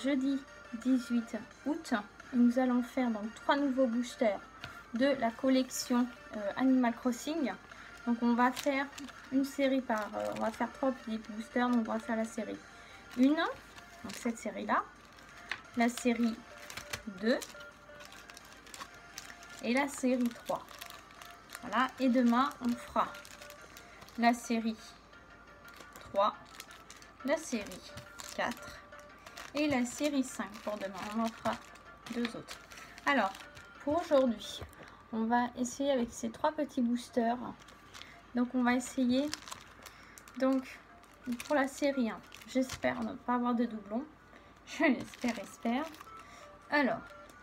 jeudi 18 août. Et nous allons faire donc 3 nouveaux boosters de la collection Animal Crossing. Donc on va faire une série par... on va faire 3 petits boosters. Donc on va faire la série 1, donc cette série-là. La série 2. Et la série 3. Voilà. Et demain, on fera la série 3, la série 4 et la série 5 pour demain. On en fera 2 autres. Alors, pour aujourd'hui, on va essayer avec ces 3 petits boosters. Donc, on va essayer. Donc, pour la série 1, j'espère ne pas avoir de doublons. Je l'espère. Alors,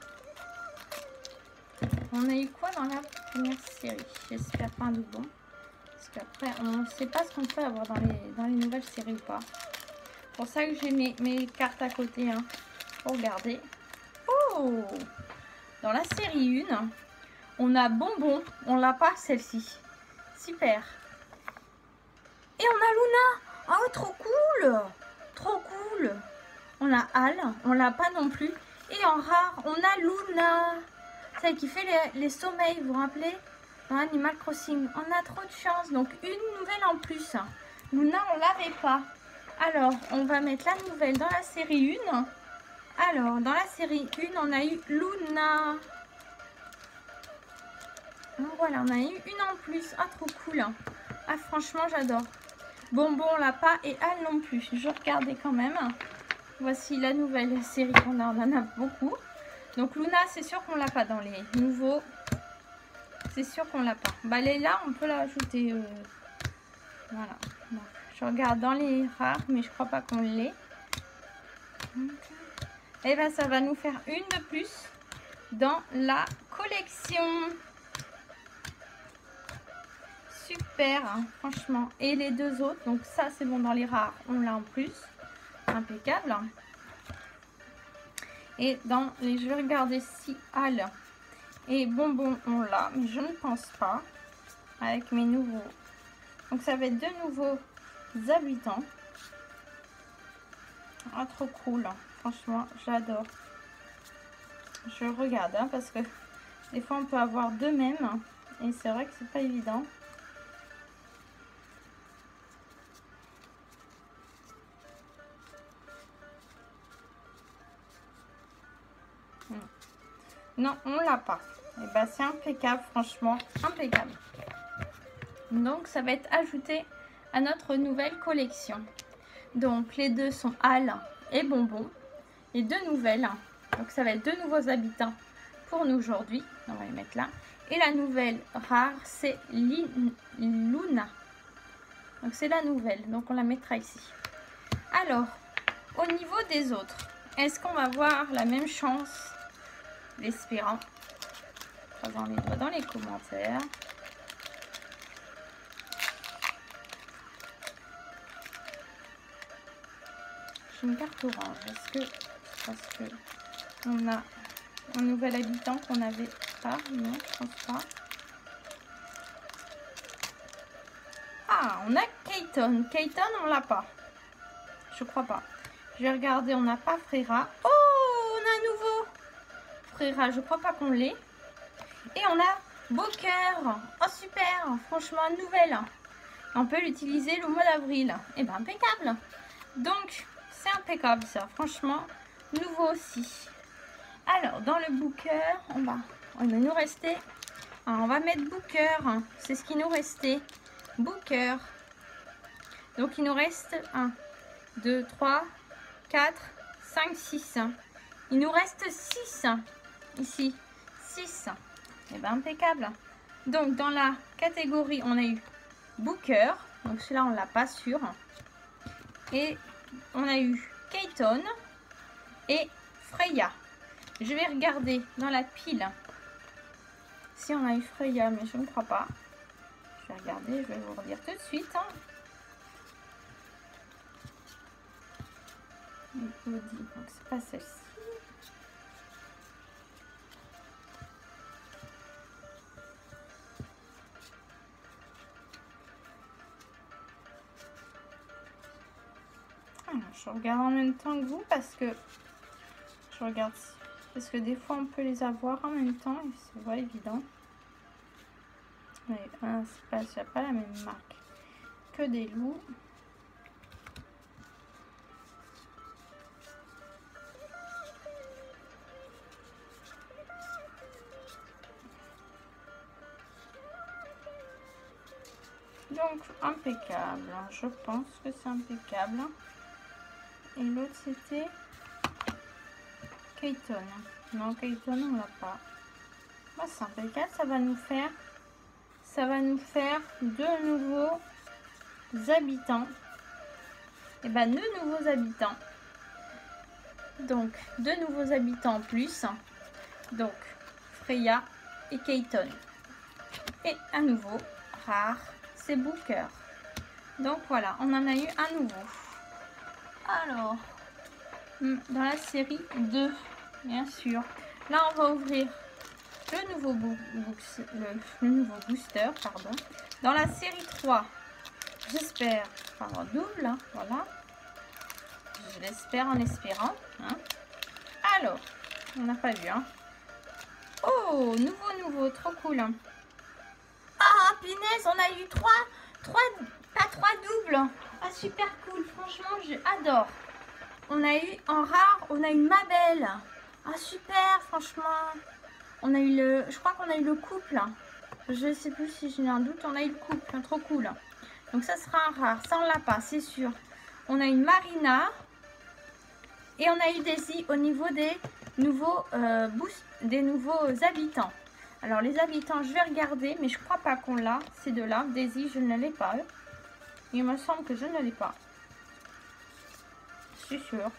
on a eu quoi dans la première série? J'espère pas un doublon. Parce qu'après, on ne sait pas ce qu'on peut avoir dans les nouvelles séries ou pas. C'est pour ça que j'ai mes cartes à côté hein, pour regarder. Oh! Dans la série 1, on a Bonbon. On l'a pas celle-ci. Super. Et on a Luna. Oh, trop cool! Trop cool! On a Al. On l'a pas non plus. Et en rare, on a Luna. Celle qui fait les sommeils, vous vous rappelez? Dans Animal Crossing. On a trop de chance. Donc, une nouvelle en plus. Luna, on l'avait pas. Alors, on va mettre la nouvelle dans la série 1. Alors, dans la série 1, on a eu Luna. Donc, voilà, on a eu une en plus. Ah, trop cool. Ah, franchement, j'adore. Bonbon, on l'a pas. Et Al non plus. Je regardais quand même. Voici la nouvelle série qu'on a. On en a beaucoup. Donc, Luna, c'est sûr qu'on l'a pas dans les nouveaux. C'est sûr qu'on l'a pas. Bah, elle est là, on peut l'ajouter. Voilà. Donc, je regarde dans les rares, mais je crois pas qu'on l'ait. Et ben, ça va nous faire une de plus dans la collection. Super, hein, franchement. Et les 2 autres, donc ça, c'est bon dans les rares, on l'a en plus. Impeccable. Et dans les, je vais regarder si Al et Bonbon, on l'a, mais je ne pense pas. Avec mes nouveaux. Donc, ça va être 2 nouveaux habitants. Ah, trop cool. Franchement, j'adore. Je regarde, hein, parce que des fois, on peut avoir 2 mêmes. Et c'est vrai que c'est pas évident. Non, on l'a pas. Et ben, c'est impeccable, franchement, impeccable. Donc, ça va être ajouté à notre nouvelle collection. Donc, les 2 sont Al et Bonbon. Les 2 nouvelles. Donc, ça va être 2 nouveaux habitants pour nous aujourd'hui. On va les mettre là. Et la nouvelle rare, c'est Luna. Donc, c'est la nouvelle. Donc, on la mettra ici. Alors, au niveau des autres, est-ce qu'on va avoir la même chance? L'espérant. Croisant les doigts dans les commentaires. J'ai une carte orange. Est-ce que parce que on a un nouvel habitant qu'on n'avait pas? Non, je pense pas. Ah, on a Kayton. Kayton, on l'a pas. Je crois pas. Je vais regarder. On n'a pas Frera. Oh, on a un nouveau Frera. Je crois pas qu'on l'ait. Et on a Booker. Oh, super. Franchement, nouvelle. On peut l'utiliser le mois d'avril. Et ben, impeccable. Donc, c'est impeccable ça. Franchement, nouveau aussi. Alors, dans le Booker, on va nous rester. Alors, on va mettre Booker. C'est ce qui nous restait. Booker. Donc, il nous reste 1, 2, 3, 4, 5, 6. Il nous reste 6 ici. 6. Et bien, impeccable. Donc, dans la catégorie, on a eu Booker. Donc, celui-là, on ne l'a pas sûr. Et on a eu Kayton et Freya. Je vais regarder dans la pile si on a eu Freya, mais je ne crois pas. Je vais regarder, je vais vous redire tout de suite. Donc, c'est pas celle-ci. Alors, je regarde en même temps que vous parce que Je regarde parce que des fois on peut les avoir en même temps et c'est pas évident. Mais c'est pas la même marque que des loups. Donc impeccable, je pense que c'est impeccable. Et l'autre c'était Kayton. Non, Kayton on l'a pas. Moi c'est impeccable, ça va nous faire deux nouveaux habitants. Et ben deux nouveaux habitants. Donc deux nouveaux habitants en plus. Donc Freya et Kayton. Et à nouveau rare, c'est Booker. Donc voilà, on en a eu un nouveau. Alors, dans la série 2, bien sûr. Là, on va ouvrir le nouveau, booster. Pardon. Dans la série 3, j'espère avoir double. Hein, voilà. Je l'espère en espérant. Hein. Alors, on n'a pas vu. Hein. Oh, nouveau, trop cool. Ah, punaise, on a eu trois doubles. Ah, super cool, franchement, j'adore. On a eu en rare, on a eu Mabel. Ah, super, franchement. On a eu je crois qu'on a eu le couple. Je sais plus si j'ai un doute, on a eu le couple, trop cool. Donc ça sera un rare, ça on l'a pas, c'est sûr. On a eu Marina. Et on a eu Daisy au niveau des nouveaux habitants. Alors les habitants, je vais regarder, mais je crois pas qu'on l'a, ces deux-là. Daisy, je ne l'ai pas. Il me semble que je ne l'ai pas. Je suis sûre.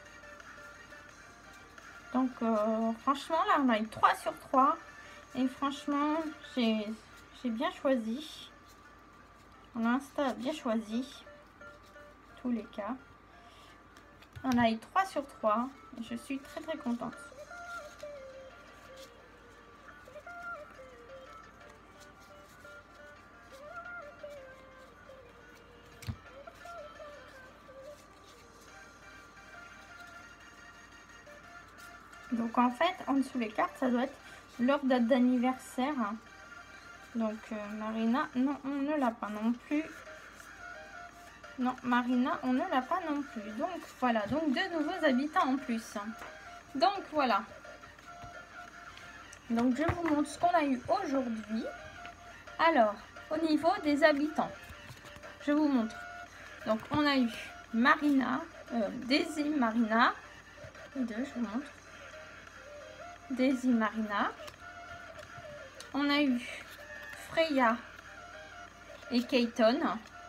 Donc franchement, là, on a eu 3 sur 3. Et franchement, j'ai bien choisi. On a bien choisi. Tous les cas. On a eu 3 sur 3. Et je suis très contente. Donc en fait, en dessous les cartes, ça doit être leur date d'anniversaire. Donc Marina, non, on ne l'a pas non plus. Non, Marina, on ne l'a pas non plus. Donc voilà, donc deux nouveaux habitants en plus. Donc voilà. Donc je vous montre ce qu'on a eu aujourd'hui. Alors, au niveau des habitants, je vous montre. Donc on a eu Marina, Daisy, Marina. Les deux, je vous montre. Daisy, Marina. On a eu Freya et Kayton.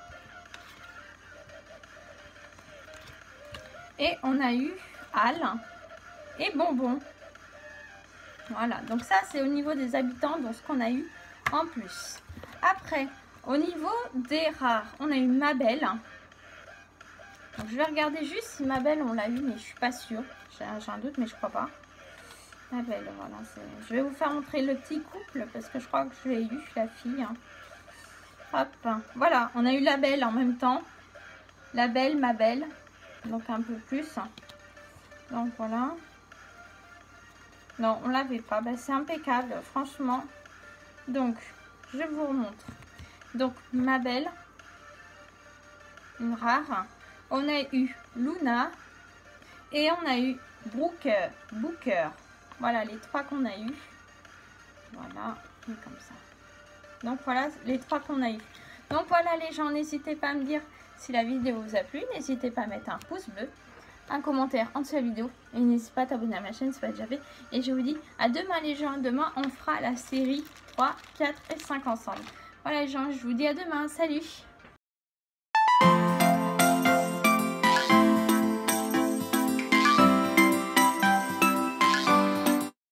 Et on a eu Al et Bonbon. Voilà, donc ça c'est au niveau des habitants, donc ce qu'on a eu en plus. Après, au niveau des rares, on a eu Mabel. Donc je vais regarder juste si Mabel on l'a eu, mais je suis pas sûre. J'ai un doute, mais je crois pas. Mabel, voilà. Je vais vous faire montrer le petit couple parce que je crois que je l'ai eu, la fille. Hop, voilà, on a eu la belle en même temps. La belle, Mabel. Donc un peu plus. Donc voilà. Non, on l'avait pas. Ben, c'est impeccable, franchement. Donc, je vous remontre. Donc, Mabel. Une rare. On a eu Luna. Et on a eu Booker. Voilà les trois qu'on a eu. Voilà, comme ça. Donc voilà les trois qu'on a eu. Donc voilà les gens, n'hésitez pas à me dire si la vidéo vous a plu. N'hésitez pas à mettre un pouce bleu, un commentaire en dessous de la vidéo. Et n'hésitez pas à t'abonner à ma chaîne si ce n'est pas déjà fait. Et je vous dis à demain les gens. Demain on fera la série 3, 4 et 5 ensemble. Voilà les gens, je vous dis à demain. Salut!